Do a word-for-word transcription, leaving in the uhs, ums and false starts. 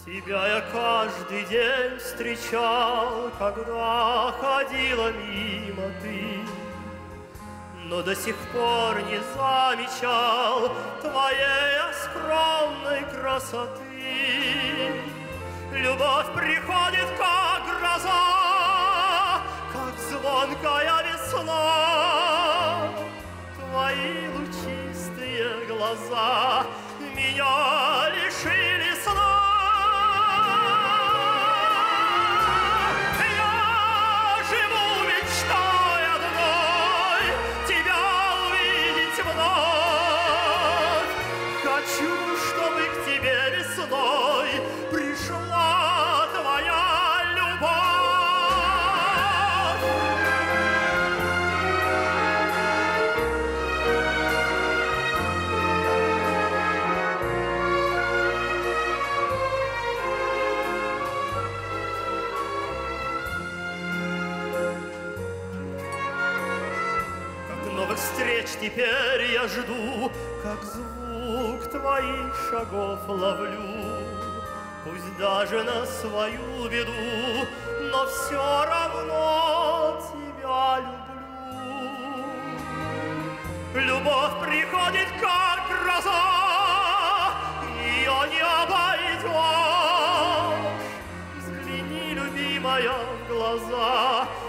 Тебя я каждый день встречал, когда ходила мимо ты, но до сих пор не замечал твоей скромной красоты. Любовь приходит, как гроза, как звонкая весна. Твои лучистые глаза меня лишили сна. Хочу, чтобы к тебе весной пришла твоя любовь. Как новых встреч теперь я жду, как звук твоих шагов ловлю, пусть даже на свою беду, но все равно тебя люблю. Любовь приходит, как гроза, ее не обойдешь. Взгляни, любимая, в глаза,